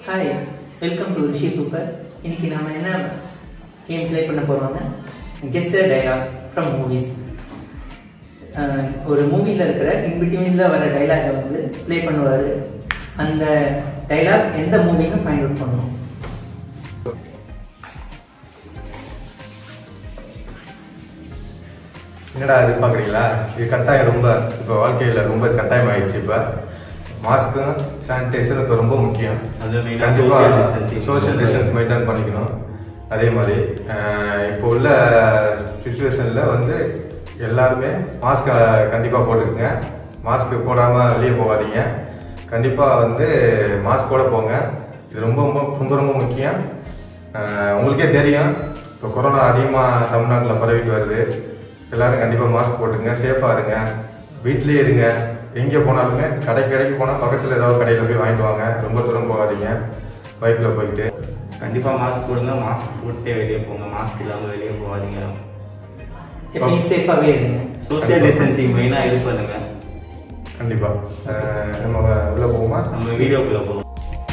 Hi, welcome to Rishi Super. இன்னைக்கு நாம என்ன கேம் ப்ளே பண்ண போறோம்னா கெஸ்ட் டயலாக் ஃப்ரம் மூவிஸ். ஒரு மூவில இருக்கிற இன்பிட்வீன்ல வர டயலாக வந்து ப்ளே பண்ணுவாரு. அந்த டயலாக் எந்த மூவின்னு ஃபைண்ட் அவுட் பண்ணணும். என்னடா இது பார்க்குறீங்களா? இது கட்டாயம் ரொம்ப இப்போ வாழ்க்கையில் ரொம்ப கட்டாயம் ஆயிடுச்சு. இப்போ மாஸ்க்கும் சானிடைசரும் இப்போ ரொம்ப முக்கியம். அது கண்டிப்பாக சோஷியல் டிஸ்டன்ஸ் மெயின்டைன் பண்ணிக்கணும். அதே மாதிரி இப்போ உள்ள சுச்சுவேஷனில் வந்து எல்லாருமே மாஸ்க்கை கண்டிப்பாக போட்டுக்குங்க. மாஸ்க்கு போடாமல் வெளியே போகாதீங்க. கண்டிப்பாக வந்து மாஸ்கோட போங்க. இது ரொம்ப ரொம்ப ரொம்ப ரொம்ப முக்கியம். உங்களுக்கே தெரியும், இப்போ கொரோனா அதிகமாக தமிழ்நாட்டில் பரவிட்டு வருது. எல்லோரும் கண்டிப்பாக மாஸ்க் போட்டுங்க, சேஃபாக இருங்க, வீட்லேயே இருங்க. எங்கே போனாலுமே கடைக்கு போனால் பக்கத்தில் ஏதாவது கடையில் போய் வாங்கிட்டு வாங்க. ரொம்ப தூரம் போகாதீங்க பைக்கில் போயிட்டு. கண்டிப்பாக மாஸ்க் போடுங்க. மாஸ்க் போட்டே வெளியே போங்க. மாஸ்க் இல்லாமல் வெளியே போகாதீங்க. எப்பயும் சேஃபாகவே இருங்க. சோசியல் டிஸ்டன்சிங் மெயினாக இது பண்ணுங்க. கண்டிப்பாக நம்ம உள்ளே போவோமா? நம்ம வீடியோக்குள்ளே போவோம்.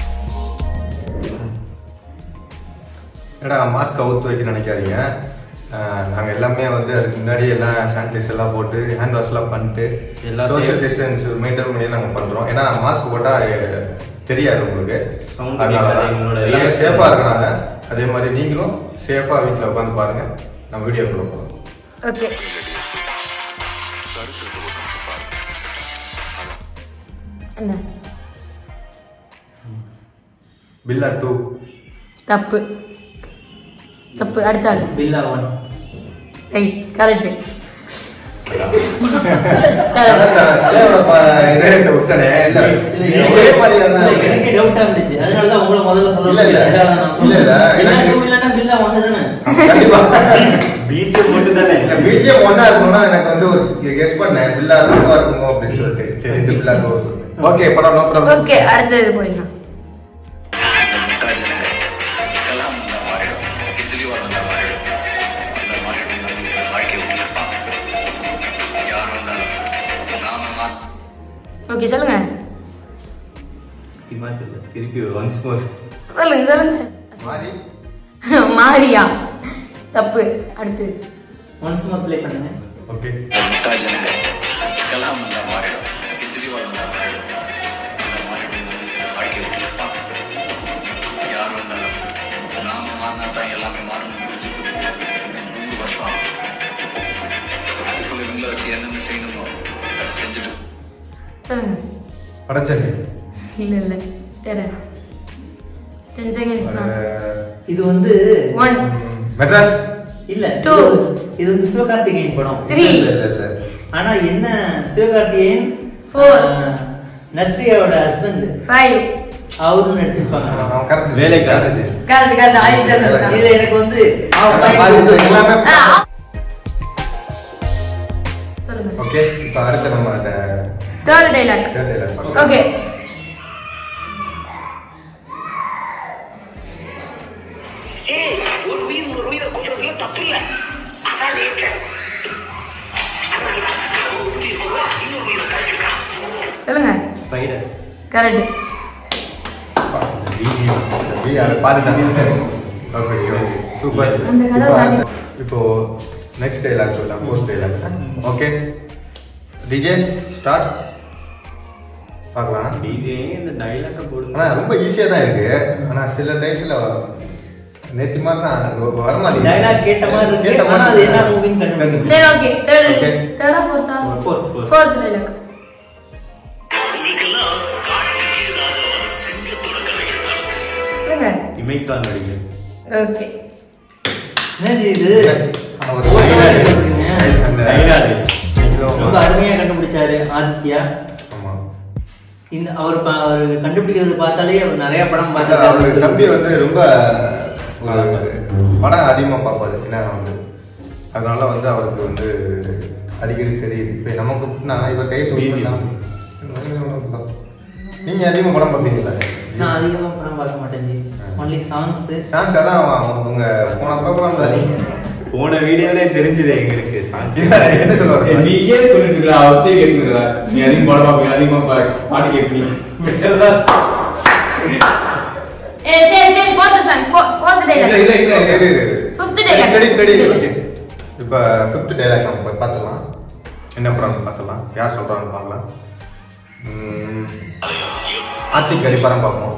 ஏடா மாஸ்க் அவுத்து வைக்க நினைக்காதீங்க. நாங்கள் எல்லாமே வந்து அதுக்கு முன்னாடி எல்லாம் சானிடைசர் எல்லாம் போட்டு ஹேண்ட் வாஷ்லாம் பண்ணிட்டு எல்லாம் சோஷியல் டிஸ்டன்ஸ் மெயின்டைன் பண்ணி நாங்கள் பண்ணுறோம். ஏன்னா மாஸ்க் போட்டால் தெரியாது உங்களுக்கு. எல்லாமே சேஃபாக இருக்கிறாங்க. அதே மாதிரி நீங்களும் சேஃபாக வீட்டில் உட்காந்து பாருங்கள். நம்ம வீடியோக்குள்ள போகிறோம். ஓகே. என்ன பில்லா 2 தப்பு தப்பு. அடுத்த ஆள் பில்லா 1 ரைட். கரெக்ட். எனக்கே டவுட்டா இருந்துச்சு. அதனால தான் உங்களை முதல்ல பீச்சே போட்டு தானே பீச்சே ஒன்னா இருக்கணும்னா எனக்கு வந்து ஒரு கெஸ் பண்ணேன் பில்லா 2 இருக்குமோ அப்படின்னு சொல்லிட்டு. சரி, இந்த பில்லா 2 சொல்லுங்க. ஓகே, படம் நோ ப்ராப்ளம். ஓகே, அடுத்தது போயிடலாம். ஓகே, சொல்லுங்க. திருப்பி ஒன்ஸ் மோர் சொல்லுங்க சொல்லுங்க. மாரி மாரியா? தப்பு. அடுத்து ஒன்ஸ் மோர் ப்ளே பண்ணுங்க. ஓகே. சொல்லுங்க. படச்சேரி இல்ல இல்ல வேற 10 செகண்ட்ஸ் தான். இது வந்து 1 மெட்ராஸ் இல்ல 2 இது வந்து சிவகார்த்திகேயன் படம். 3 இல்ல. ஆனா என்ன, சிவகார்த்திகேயன் 4 நஸ்ரியாவோட ஹஸ்பண்ட் 5 அவரும் நடிச்சிருப்பாங்க. கரெக்ட். வேலைக்காரர். Correct correct. ஆயிடுச்சு சொல்லுங்க. இது எனக்கு வந்து எல்லாமே. சொல்லுங்க. ஓகே, இப்போ அடுத்து நம்ம அந்த தேர்ட் டயலாக். ஓகே. ஒரு உயிரை கொல்றதுல தப்பு இல்லை. அதான் சொல்லுங்க. ஸ்பைடர். கரெக்ட். சூப்பர். அந்த கதை சாதி. இப்போ நெக்ஸ்ட் டைலாக் சொல்லலாம். Post dialogue. Okay, DJ start. பார்க்கலாம். டிஜே இந்த டைலாக்கை போடுங்க. ஆனால் ரொம்ப ஈஸியாக தான் இருக்கு. ஆனால் சில டைத்தில் நேற்று மாதிரி தான் வரமாட்டேங்குது. டயலாக் கேட்ட மாதிரி இருக்கு. ஆனா அது என்ன மூவின்னு கண்டுபிடிக்க சரி, ஓகே. தேர்டா ஃபோர்த்தா? Fourth dialogue. சொல்லுங்க. இமைக்கான் நடிகர். ஓகே. என்னது இது? ரொம்ப அருமையா கண்டுபிடிச்சாரு ஆதித்யா. இந்த அவர் கண்டுபிடிக்கிறது பார்த்தாலே அவர் நிறைய படம் பார்த்தாரு. தம்பி வந்து ரொம்ப படம் அதிகமாக பார்ப்பாரு. என்ன வந்து அதனால வந்து அவருக்கு வந்து அடிக்கடி தெரியுது. இப்போ நமக்கு நான் இவர் கை நீங்க அதிகமாக படம் பார்ப்பீங்களா? நான் அதிகமாக படம் பார்க்க மாட்டேன். Only songs. அதான் உங்க போன ப்ரோக்ராம் போன வீடியோல தெரிஞ்சது எங்களுக்கு. என்ன சொல்லுவாங்க? நீயே சொல்லிட்டு இருக்கா, அவத்தே கேட்குறா. நீ அதிகமாக படம் பார்ப்பீங்க, அதிகமாக பாட்டு கேட்பீங்க. Fifth dialogue. Study okay. இப்போ 5th dialogue நம்ம போய் பார்த்துடலாம். என்ன படம் பார்த்துடலாம். யார் சொல்றான்னு பார்க்கலாம். ஆத்திக்கடி படம் பார்ப்போம்.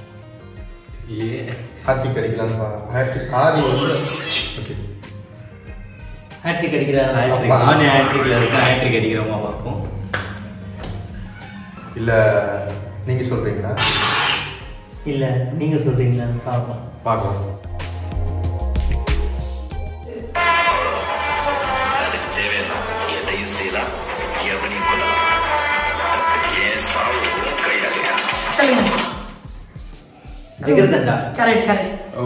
ஆத்திக்கடி அடிக்கலாம். ஆதி ஓகே. ஹேட்ரிக் அடிக்கிறாரு. நானே ஹேட்ரிக் அடிக்கிறோமா பார்ப்போம். இல்ல நீங்க சொல்றீங்களா? இல்ல நீங்க சொல்றீங்களா? பார்ப்போம். பார்க்கலாம். அதுக்கு தேவையான எதையும் செய்யலாம், எவனையும் கொள்ளலாம். ஏன் சாவு கையாளியா? சொல்லுங்க. ஜிகர்தண்டா. கரெக்ட். ஓ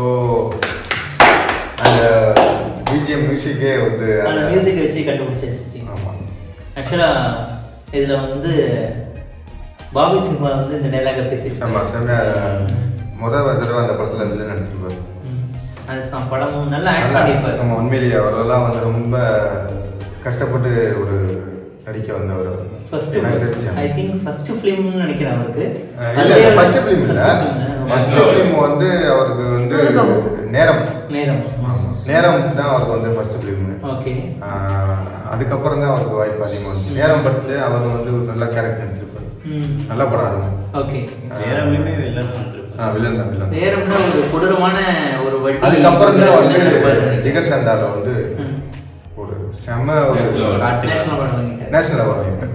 அந்த பிஜிஎம் மியூசிக்கே வந்து அந்த மியூசிக் வச்சு கண்டுபிடிச்சிருச்சு. ஆமா. ஆக்சுவலா இதுல வந்து பாபி சிம்ஹா வந்து இந்த டைலாக பேசியிருக்காரு. முதல் தடவை அந்த படத்துல வில்லன் நடிச்சிருப்பாரு. அது படமும் நல்லா ஆக்ட் பண்ணியிருப்பாரு. நம்ம உண்மையிலேயே அவரெல்லாம் வந்து ரொம்ப கஷ்டப்பட்டு ஒரு நடிக்க வந்தவர். ஃபர்ஸ்ட் ஐ திங்க் ஃபர்ஸ்ட் ஃபிலிம்னு நினைக்கிறேன் அவருக்கு. இல்ல ஃபர்ஸ்ட் ஃபிலிம் இல்ல. ஃபர்ஸ்ட் ஃபிலிம் வந்து அவருக்கு வந்து நேரம் தான் அவருக்கு வந்து ஃபர்ஸ்ட் ஃபிலிம். ஓகே. அதுக்கப்புறம் தான் அவருக்கு வாய்ப்பு அதிகமாக வந்துச்சு. நேரம் படத்துல அவர் வந்து ஒரு நல்ல கேரக்டர் நடிச்சிருப்பாரு. நல்ல படம் அது. ஓகே. நேரமே வில்லன் வந்துருப்பாரு. வில்லன் நேரம்னா ஒரு கொடூரமான ஒரு வட்டி. அதுக்கப்புறம் தான் வந்து ஜிகர்தண்டால வந்து ஒரு செம நேஷனல் அவார்டு வாங்கிட்டாரு.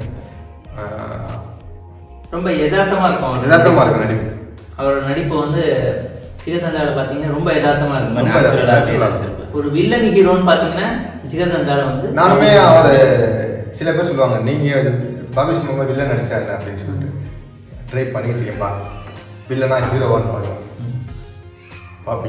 ரொம்ப யதார்த்தமா இருக்கும். நடிப்பு. அவரோட நடிப்பு வந்து ஜிகர்தண்டால பாத்தீங்கன்னா ரொம்ப யதார்த்தமா இருக்கும். ஒரு வில்லன் ஹீரோன்னு பாத்தீங்கன்னா ஜிகர்தண்டால வந்து நானுமே அவர் சில பேர் சொல்லுவாங்க நீங்க பாபி சிம்ஹா வில்லன் நடிச்சாரு அப்படின்னு சொல்லிட்டு ட்ரை பண்ணிட்டு இருக்கேன்ப்பா. வில்லனா ஹீரோவான்னு பாருங்க. பாபி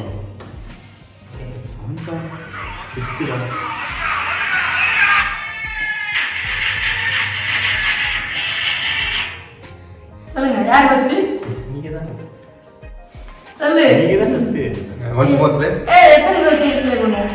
சொல்லுங்க. யார் ஃபர்ஸ்ட்? நீங்க தான். சொல்லு. நீங்க தான் ஃபர்ஸ்ட். Once more play. எத்தனை வருஷம் ப்ளே பண்ணுவோம்?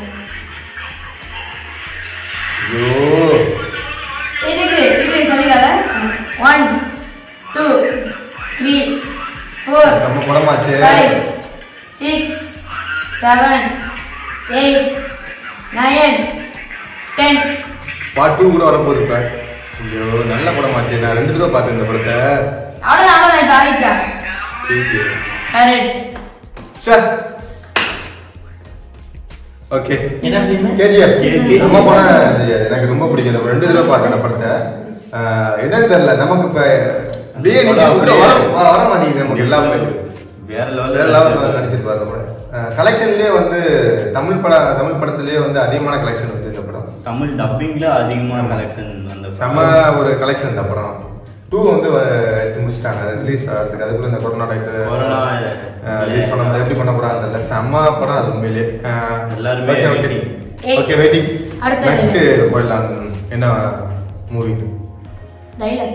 ஐயோ இது சொல்லிடாத. 1 2 3 4 நம்ம படமாச்சு. 5 6 7 8 9 10. பார்ட் 2 கூட வரப்போகுது இப்ப. ஐயோ நல்ல படமாச்சு. நான் 2 தடவை பார்த்தேன் இந்த படத்தை. அவ்வளவுதான் டாரிக்கா. கரெக்ட். Sir okay. என்ன ஃபிலிம்? கேஜிஎஃப். நம்ம படம் எனக்கு ரொம்ப பிடிக்கும். 2 தடவை பார்த்தேன் அந்த படத்தை. என்னன்னு தெரியல நமக்கு இப்ப அப்படியே நீங்க உள்ள வர மாட்டேங்குது நமக்கு எல்லாமே. வேற லெவல்ல நடிச்சிருப்பாரு அந்த படம். கலெக்ஷன்லயே வந்து தமிழ் படத்திலேயே வந்து அதிகமான கலெக்ஷன் வந்து இந்த படம். தமிழ் டப்பிங்ல அதிகமான கலெக்ஷன் அந்த செம ஒரு கலெக்ஷன் இந்த படம். 2 வந்து எடுத்து முடிச்சிட்டாங்க ரிலீஸ் ஆகிறதுக்கு. அதுக்குள்ள இந்த கொரோனா ரிலீஸ் பண்ண முடியாது. எப்படி பண்ண போறாங்க தெரியல. செம படம் அது உண்மையிலே. எல்லாருமே ஓகே வெயிட்டிங். அடுத்து நெக்ஸ்ட் போயிடலாம். என்ன மூவி? டைலாக்.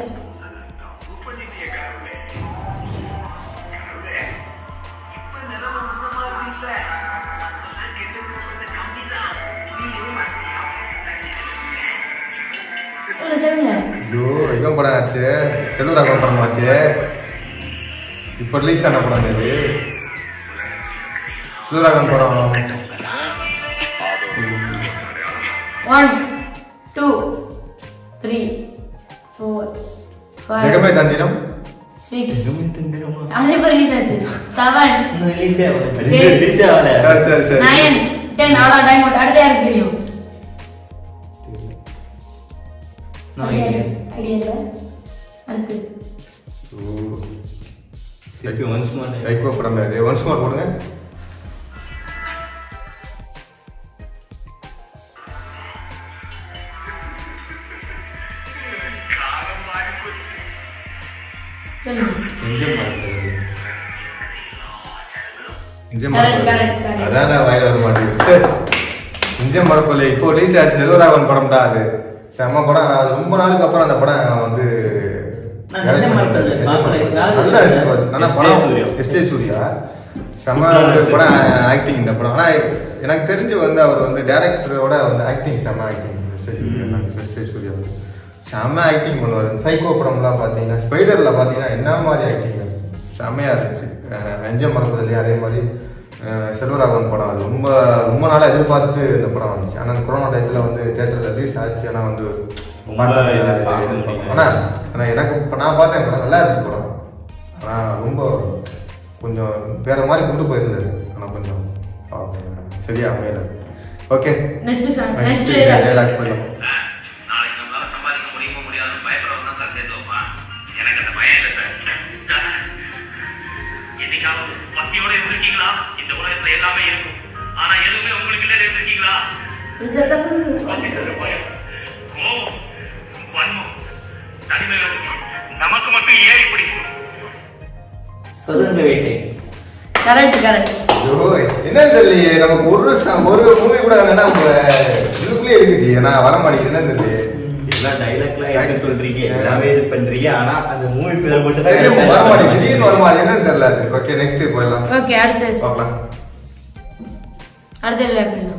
சொல்லுங்க. ஐயோ இவன் படம் ஆச்சு. செல்வராகவன் படம் ஆச்சு. இப்போ ரிலீஸ் ஆன படம் இது. செல்வராகவன் படம். 1 2 3 4 5 ஜெகமே தந்திரம். 6 அதே மாதிரி ரிலீஸ் ஆச்சு. 7 இன்னும் ரிலீஸே ஆகல. ரிலீஸே ஆகல. சரி 9 10. அவ்வளோ டைம் அவுட். அடுத்து யாருக்கு தெரியும்? ஐடியா இல்ல. அடுத்து திருப்பி ஒன்ஸ் மோர். சைக்கோ படம் இது. ஒன்ஸ் மோர் போடுங்க. அதான் வாயில வர மாட்டேங்குது. இஞ்சம் மரப்பல்ல இப்போ ரிலீஸ் ஆச்சு. செல்வராகவன் படம்டா அது. செம்ம படம். அது ரொம்ப நாளுக்கு அப்புறம் அந்த படம் வந்து எஸ்ஏ சூர்யா செம்ம படம் ஆக்டிங் இந்த படம். ஆனால் எனக்கு தெரிஞ்சு வந்து அவர் வந்து டைரக்டரோட வந்து ஆக்டிங் செம்ம ஆக்டிங். எஸ்ஏ சூர்யா செம்ம ஆக்டிங் பண்ணுவார். சைக்கோ படம்லாம் பார்த்தீங்கன்னா ஸ்பைடரில் பார்த்தீங்கன்னா என்ன மாதிரி ஆக்டிங் செம்மையாக இருந்துச்சு. நெஞ்சம் மறப்பதில்லையே அதே மாதிரி செல்வராகவன் படம். அது ரொம்ப ரொம்ப நாளாக எதிர்பார்த்து இந்த படம் வந்துச்சு. ஆனால் கொரோனா டயத்தில் வந்து தேட்டரில் ரிலீஸ் ஆச்சு. ஆனால் வந்து ஆனால் எனக்கு இப்போ நான் பார்த்தேன் படம் நல்லா இருந்துச்சு படம். ஆனால் ரொம்ப கொஞ்சம் வேறு மாதிரி கொண்டு போயிருந்தது. ஆனால் கொஞ்சம் சரியா அமையல. ஓகே நெக்ஸ்ட் டைலாக் போயிடலாம். பசியோட இருந்திருக்கீங்களா? இந்த உலகத்துல எல்லாமே இருக்கும், ஆனா எதுவுமே உங்களுக்கு இல்ல இருந்திருக்கீங்களா? கோபம், வன்மம், தனிமை வச்சு நமக்கு மட்டும் ஏன் இப்படி? சதுரங்க வேட்டை. Correct correct. என்னன்னு தெரியலையே நமக்கு ஒரு மூவி கூட நம்ம இதுக்குள்ளே இருக்குது. ஏன்னா வர மாட்டேங்குது. என்னன்னு தெரியலையே எல்லா டைலாக்லாம் என்ன சொல்றீங்க, எல்லாமே இது பண்றீங்க, ஆனா அந்த மூவி பேர் மட்டும் தான் வர மாட்டேங்குது. திடீர்னு வர மாதிரி என்னன்னு தெரியல. ஓகே நெக்ஸ்ட் போயிடலாம். ஓகே அடுத்து பார்க்கலாம். அடுத்த டைலாக் பண்ணலாம்.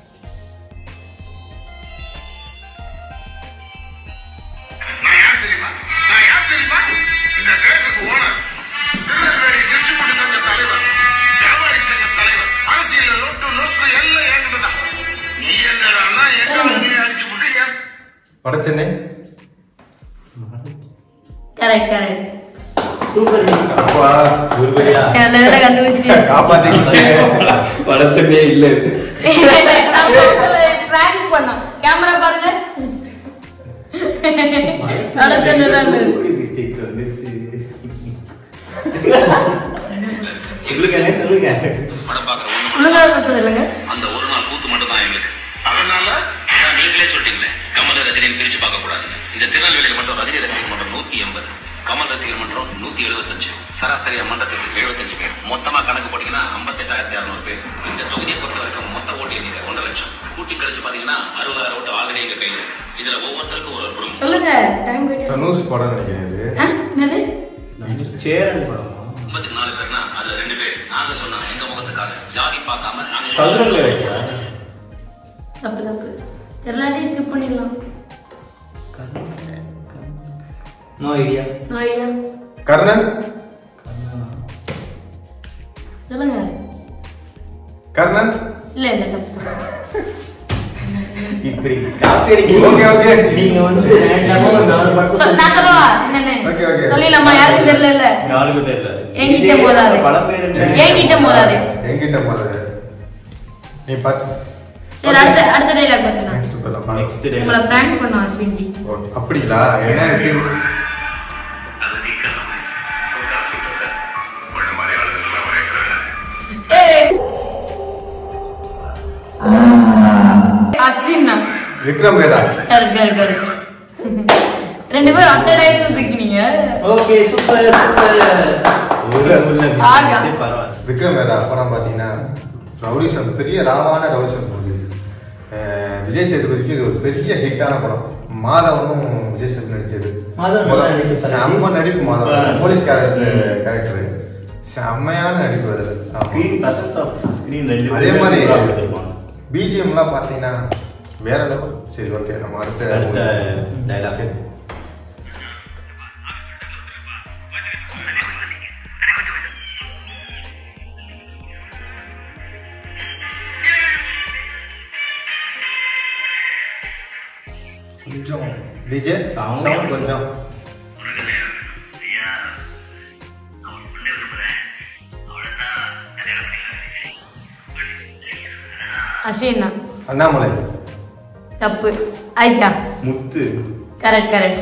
நான் யார் தெரியுமா? இந்த தேட்டருக்கு ஓனர், திருநெல்வேலி டிஸ்ட்ரிபியூட்டர் சங்க தலைவர், வியாபாரி சங்க தலைவர், அரசியல் லோட்டு நோஸ்ட் எல்லாம் ஏங்கிட்டுதான். நீ என்னடா எங்க அடிச்சு விட்டு வடச்சென்னை. Correct correct. சூப்பர். அப்பா ஒருவரையா நல்ல கண்டுபிடிச்சிட்டீங்க. காப்பாத்திட்டீங்க. வடச்சென்னை இல்ல. பிராங்க் பண்ணோம். கேமரா பாருங்க. வடச்சென்னை தான். மிஸ்டேக் வந்துச்சு. எங்களுக்கு என்ன சொல்லுங்க. ஒழுங்கா சொல்லுங்க. அந்த ஒரு நாள் கூத்து மட்டும் தான் எங்களுக்கு. அதனால நீங்களே சொல்லிட்டீங்களே கமல் ரஜினியை பிரிச்சு பார்க்க கூடாது. இந்த திருநெல்வேலியில் மட்டும் ரஜினி ரசிகர் மன்றம் 180, கமல் ரசிகர் மன்றம் 175, சராசரியா மன்றத்துக்கு 75 பேர். மொத்தமா கணக்கு போட்டீங்கன்னா 58,600 பேர். இந்த தொகுதியை பொறுத்த வரைக்கும் மொத்த ஓட்டு எண்ணிக்கை 1 லட்சம். கூட்டி கழிச்சு பாத்தீங்கன்னா 60,000 ஓட்டு ஆல்ரெடி எங்க கையில. இதுல ஒவ்வொருத்தருக்கும் ஒரு குடும்பம். சொல்லுங்க. டைம் போயிட்டு. தனுஷ் படம் நினைக்கிறேன். என்னது? சேரன் படம். 54 பேர்னா அதுல 2 பேர் நாங்க சொன்னா எங்க முகத்துக்காக ஜாதி பார்க்காம நாங்க சதுரங்க வேட்டை. தப்பு தப்பு. தெரியலாட்டி ஸ்கிப் பண்ணிடலாம். No idea. No idea. Karnan. சொல்லுங்க. கர்ணன். இல்ல இல்ல தப்பு தப்பு. இப்படி காப்பி அடிக்க. Okay okay. நீங்க வந்து ரேண்டமா ஒரு 4 படத்தை நான் சொல்லவா? என்னன்னு? Okay okay. சொல்லிடலாமா? யாருக்கும் தெரியல இல்ல. யாருக்கும் தெரியல. என்கிட்ட போதாது. படம் பேர் என்ன? என்கிட்ட போதாது. என்கிட்ட போதாது. நீ பாத்து. சரி அடுத்த டைலாக் பார்த்தலாம். நெக்ஸ்ட் போலாம். Next day. உங்களை பிராங்க் பண்ணோம் அஸ்வின் ஜி. ஓகே அப்படிங்களா? என்ன இருக்கு? அது நீக்கல காசு சார் ஒண்ணு மாதிரி ஆளுங்க வரேன். ஏய் அஸ்வின் விக்ரம் வேதா. கரெக்ட். ரெண்டு பேரும் அந்த டைட்டில் இருக்கீங்க. Okay super super. ஆகா. பரவாயில்ல. விக்ரம் வேதா படம் பார்த்தீங்கன்னா ரவுடிசம் பெரிய ராவான ரவுடிசம் மூவி. விஜய் சேதுபதிக்கு இது ஒரு பெரிய ஹிட்டான படம். மாதவனும் விஜய் சேது நடிச்சது. செம்ம நடிப்பு. மாதவன் போலீஸ் கேரக்டர் செம்மையான நடிப்பு அதில். ஸ்கிரீன் பிரசன்ஸ் ஆஃப் ஸ்கிரீன் ரெண்டு. அதே மாதிரி பிஜிஎம்லாம் பார்த்தீங்கன்னா வேற லெவல். சரி ஓகே நம்ம அடுத்த டைலாக். கொஞ்சம் டிஜே சவுண்ட் கொஞ்சம். அஸ்வின் அண்ணாமலை. தப்பு. ஐயா Muthu. Correct.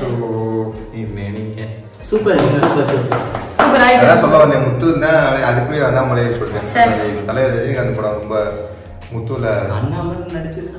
Super super super. அதான் சொல்ல வந்தேன். முத்து தான் அதுக்குள்ளேயே அண்ணாமலையை சொல்றேன். தலைவர் ரஜினிகாந்த் படம் ரொம்ப முத்துல அண்ணாமலை நடிச்சிருக்காங்க.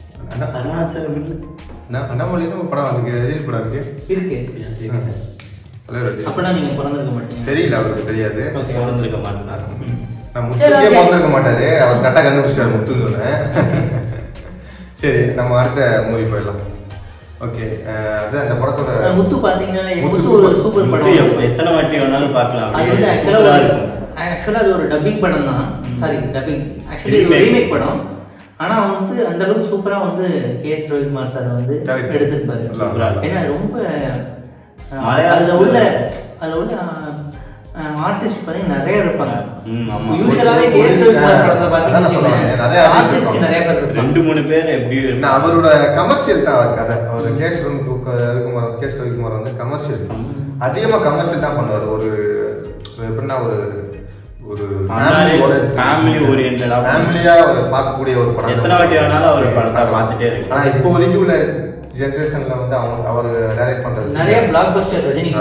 அண்ணாமலைன்னு ஒரு படம் அதுக்கு ரஜினி படம் இருக்கு. தலைவர் ரஜினி. அப்பனா நீங்க பிறந்திருக்க மாட்டீங்க. தெரியல அவருக்கு தெரியாது. பிறந்திருக்க மாட்டார். நான் முத்துக்கே பிறந்திருக்க மாட்டாரு. அவர் கரெக்டாக கண்டுபிடிச்சிட்டாரு முத்துன்னு சொன்னேன். சரி நம்ம அடுத்த மூவி போயிடலாம். ஓகே அதான் அந்த படத்தோட முத்து பாத்தீங்கன்னா முத்து ஒரு சூப்பர் படம். எத்தனை வாட்டி வேணாலும் பார்க்கலாம். அது வந்து ஆக்சுவலா அது ஒரு டப்பிங் படம் தான். சாரி டப்பிங் ஆக்சுவலி இது ஒரு ரீமேக் படம். ஆனா வந்து அந்த அளவுக்கு சூப்பரா வந்து கேஎஸ் ரவிக்குமார் சார் வந்து எடுத்திருப்பாரு. ஏன்னா ரொம்ப அதுல உள்ள ஆர்டிஸ்ட் பார்த்தீங்கன்னா நிறைய இருப்பாங்க. யூஸ்வலாகவே கேஎஸ் ரவிக்குமார் படத்தில் பார்த்தீங்கன்னா ஆர்டிஸ்ட் நிறைய பேர் இருப்பாங்க. 2-3 பேர் எப்படி அவரோட கமர்ஷியல் தான் அவர் கதை. அவர் கேஎஸ் ரவிக்குமார் வந்து கமர்ஷியல் அதிகமாக கமர்ஷியல் தான் பண்ணுவார். ஒரு எப்படின்னா ஒரு ஃபேமிலி ஓரியன்டடா ஃபேமிலியா பார்க்கக்கூடிய ஒரு படம். எத்தனை வாட்டி வேணாலும் அவர் படத்தை பார்த்துட்டே இருக்கு. ஆனால் இப்போதைக்கு உள்ள ஜெனரேஷன்ல வந்து அவர் டைரக்ட் பண்றது நிறைய பிளாக் பஸ்டர் ரஜினி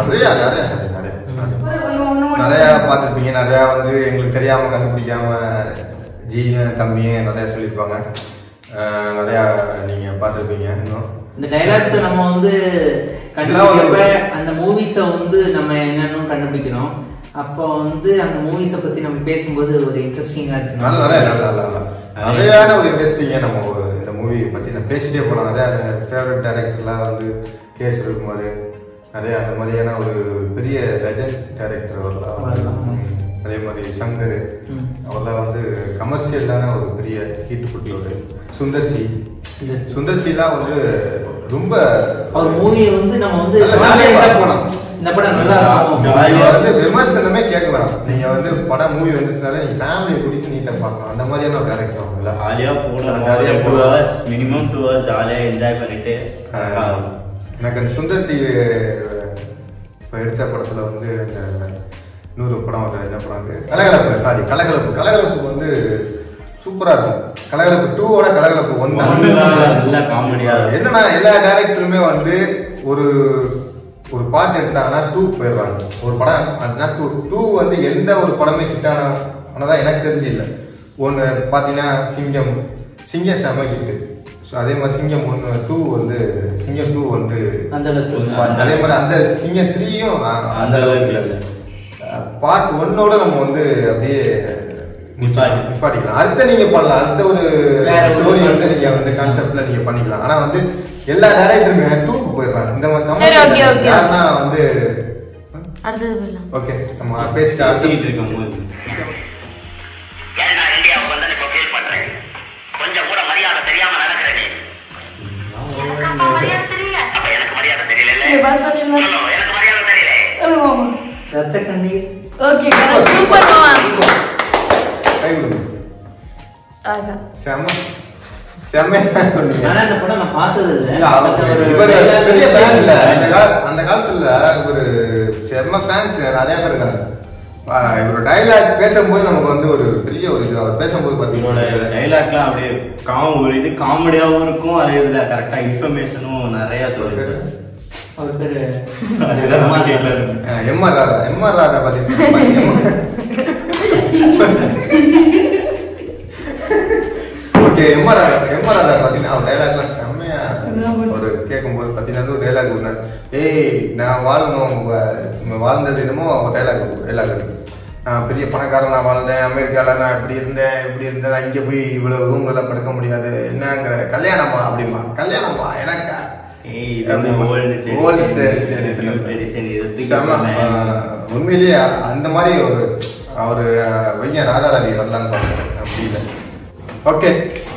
நிறைய பார்த்துருப்பீங்க. நிறையா வந்து எங்களுக்கு தெரியாம கண்டுபிடிக்காம ஜீனு தம்பிங்க நிறைய சொல்லியிருப்பாங்க. நிறையா நீங்க பார்த்துருப்பீங்க. இன்னும் இந்த டைலாக்ஸை நம்ம வந்து கண்டுபிடிக்கிறப்ப அந்த மூவிஸை வந்து நம்ம என்னன்னு கண்டுபிடிக்கணும். அப்போ வந்து அந்த மூவிஸை பத்தி நம்ம பேசும்போது ஒரு இன்ட்ரெஸ்டிங்கா இருக்கு. நிறையான ஒரு இன்ட்ரெஸ்டிங்கா நம்ம இந்த மூவி பத்தி நான் பேசிட்டே போகலாம். நிறைய ஃபேவரட் டைரக்டர்லாம் வந்து கேஎஸ் ரவிக்குமார், நிறைய அந்த மாதிரியான ஒரு பெரிய லெஜண்ட் டைரக்டர் அவர்லாம். அதே மாதிரி சங்கர் அவர்லாம் வந்து கமர்ஷியலான ஒரு பெரிய ஹிட் கொடுத்தவர். சுந்தர்சிலாம் வந்து ரொம்ப அவர் மூவியை வந்து நம்ம வந்து போனோம். இந்த படம் நல்லா வந்து விமர்சனமே கேட்க வேணாம். நீங்க வந்து படம் மூவி வந்துச்சுனால நீங்க ஃபேமிலியை கூட்டிட்டு நீட்டா பார்க்கலாம். அந்த மாதிரியான ஒரு டேரக்டர் அவங்க ஜாலியா போகலாம். ஜாலியா 2 hours மினிமம் 2 hours ஜாலியா என்ஜாய் பண்ணிட்டு எனக்கு அந்த சுந்தர்சி இப்போ எடுத்த படத்துல வந்து இந்த இன்னொரு படம் வந்து என்ன படம் கலகலப்பு வந்து சூப்பரா இருக்கும். கலகலப்பு 2ஓட கலகலப்பு 1 நல்ல காமெடியா. என்னன்னா எல்லா டைரக்டருமே வந்து ஒரு பாட்டு எடுத்தாங்கன்னா 2 போயிடுறாங்க. ஒரு படம் அதுனா 2 வந்து எந்த ஒரு படமே ஹிட்டானதான் எனக்கு தெரிஞ்சு இல்லை. ஒன்று பார்த்தீங்கன்னா சிங்கம் செம ஹிட்டு. ஸோ அதே மாதிரி சிங்கம் 2 வந்து சிங்கம் 2 வந்து அதே மாதிரி அந்த சிங்கம் 3யும் அந்த அளவுக்கு இல்லை. பார்ட் 1ஓட நம்ம வந்து அப்படியே நிப்பாட்டிக்கலாம். அடுத்த நீங்க பண்ணலாம். அடுத்த ஒரு ஸ்டோரி வந்து நீங்க வந்து கான்செப்ட்ல நீங்க பண்ணிக்கலாம். ஆனா வந்து எல்லா டைரக்டருமே 2க்கு போயிடுறாங்க. இந்த மாதிரி யாருன்னா வந்து அடுத்தது போயிடலாம். ஓகே நம்ம பேசிட்டு இருக்கும்போது ஏன்டா இந்தியாவுக்கு வந்து இப்ப ஃபீல் பண்றேன். கொஞ்சம் கூட மரியாதை தெரியாம நடக்கிற நீ. அப்ப எனக்கு மரியாதை தெரியல. எனக்கு மரியாதை தெரியல. ரத்த கண்ணீர். ஓகே சூப்பர் மாமா. கை விடுங்க. ஆகா செம்மையா சொன்னீங்க. ஆனா இந்த படம் நான் பார்த்தது இல்ல. பெரிய ஃபேன் இல்ல. அந்த காலத்துல ஒரு செம்ம ஃபேன்ஸ் நிறைய பேர் இருக்காங்க. இவரோட டைலாக் பேசும்போது நமக்கு வந்து ஒரு பெரிய ஒரு இது. அவர் பேசும்போது பார்த்தீங்கன்னா டைலாக்லாம் அப்படியே ஒரு இது காமெடியாகவும் இருக்கும். அதே இதுல கரெக்டா இன்ஃபர்மேஷனும் நிறைய சொல்லுது. அவர் பேரு எம்ஆர் ராதா பார்த்தீங்கன்னா ஓகே எம்ஆர் ராதா பார்த்தீங்கன்னா அவர் டைலாக்லாம் செம்மையா ஒரு கேட்கும்போது பார்த்தீங்கன்னா ஒரு டைலாக் ஒன்று, ஏய் நான் வாழ்ந்தது என்னமோ அவர் டைலாக் இருக்கு. நான் பெரிய பணக்காரன், நான் வாழ்ந்தேன் அமெரிக்காவில், நான் இப்படி இருந்தேன் நான் இங்கே போய் இவ்வளோ ரூம்லாம் படுக்க முடியாது, என்னங்கிற கல்யாணமா அப்படிமா கல்யாணமா எனக்கா உண்மையிலேயே அந்த மாதிரி ஒரு அவரு வைய ராதாரவி வரலான்னு பாருங்க. அப்படி இல்லை. ஓகே